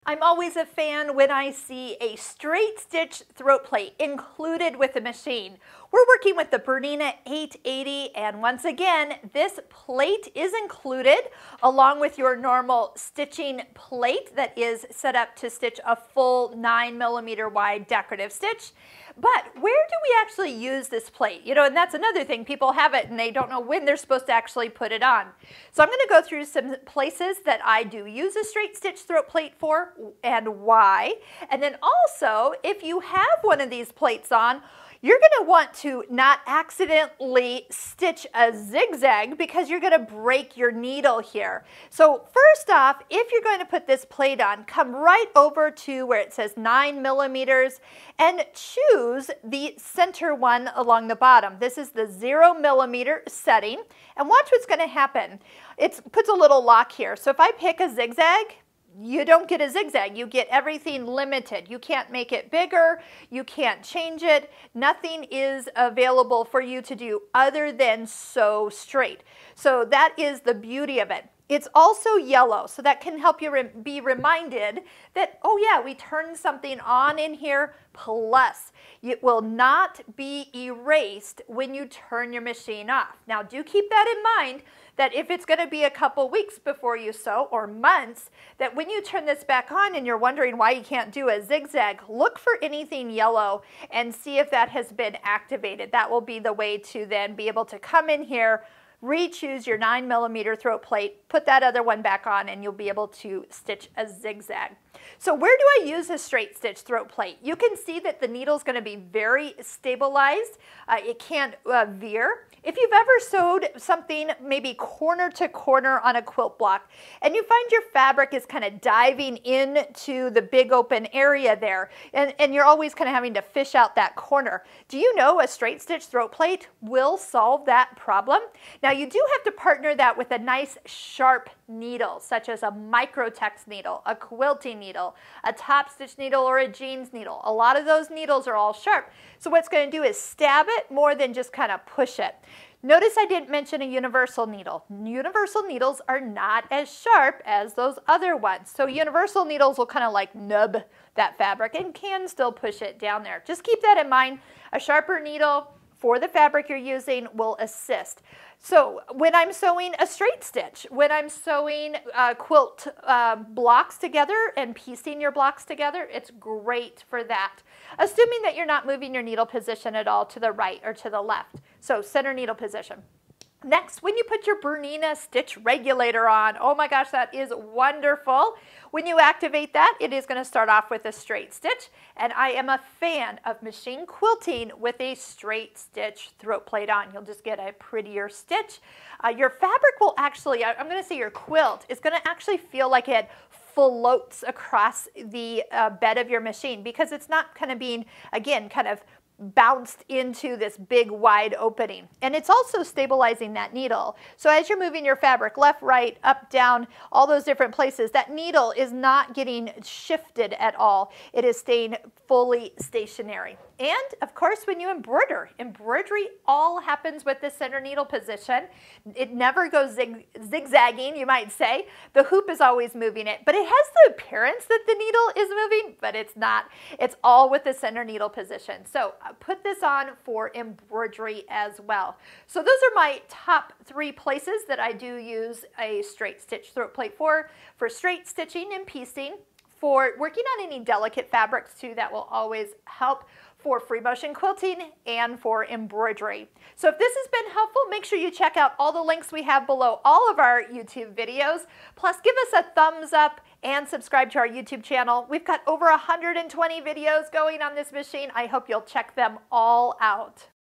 I'm always a fan when I see a straight stitch throat plate included with the machine. We're working with the Bernina 880, and once again, this plate is included along with your normal stitching plate that is set up to stitch a full 9mm wide decorative stitch. But where do we actually use this plate? You know, and that's another thing. People have it and they don't know when they're supposed to actually put it on. So I'm going to go through some places that I do use a straight stitch throat plate for and why. And then also, if you have one of these plates on, you're going to want to not accidentally stitch a zigzag because you're going to break your needle here. So first off, if you're going to put this plate on, come right over to where it says 9mm and choose the center one along the bottom. This is the 0mm setting, and watch what's going to happen. It puts a little lock here. So if I pick a zigzag, you don't get a zigzag. You get everything limited. You can't make it bigger. You can't change it. Nothing is available for you to do other than sew straight. So that is the beauty of it. It's also yellow, so that can help you be reminded that, oh yeah, we turned something on in here, plus it will not be erased when you turn your machine off. Now do keep that in mind, that if it's going to be a couple weeks before you sew, or months, that when you turn this back on and you're wondering why you can't do a zigzag, look for anything yellow and see if that has been activated. That will be the way to then be able to come in here, re-choose your 9mm throat plate, put that other one back on, and you'll be able to stitch a zigzag. So where do I use a straight stitch throat plate? You can see that the needle is going to be very stabilized. It can't veer. If you've ever sewed something maybe corner to corner on a quilt block and you find your fabric is kind of diving into the big open area there, and you're always kind of having to fish out that corner, do you know a straight stitch throat plate will solve that problem? Now you do have to partner that with a nice sharp needle, such as a Microtex needle, a quilting needle, a top stitch needle, or a jeans needle. A lot of those needles are all sharp. So what it's going to do is stab it more than just kind of push it. Notice I didn't mention a universal needle. Universal needles are not as sharp as those other ones. So universal needles will kind of like nub that fabric and can still push it down there. Just keep that in mind. A sharper needle for the fabric you're using will assist. So when I'm sewing a straight stitch, when I'm sewing quilt blocks together and piecing your blocks together, it's great for that. Assuming that you're not moving your needle position at all to the right or to the left. So center needle position. Next, when you put your Bernina stitch regulator on, oh my gosh, that is wonderful. When you activate that, it is going to start off with a straight stitch, and I am a fan of machine quilting with a straight stitch throat plate on. You'll just get a prettier stitch. Your fabric will actually, I'm going to say your quilt, is going to actually feel like it floats across the bed of your machine because it's not kind of being, again, kind of bounced into this big wide opening. And it's also stabilizing that needle. So as you're moving your fabric left, right, up, down, all those different places, that needle is not getting shifted at all. It is staying fully stationary. And of course, when you embroider, embroidery all happens with the center needle position. It never goes zigzagging, you might say. The hoop is always moving it, but it has the appearance that the needle is moving, but it's not. It's all with the center needle position. So put this on for embroidery as well. So those are my top 3 places that I do use a straight stitch throat plate for straight stitching and piecing, for working on any delicate fabrics too, that will always help, for free motion quilting, and for embroidery. So if this has been helpful, make sure you check out all the links we have below all of our YouTube videos. Plus, give us a thumbs up and subscribe to our YouTube channel. We've got over 120 videos going on this machine. I hope you'll check them all out.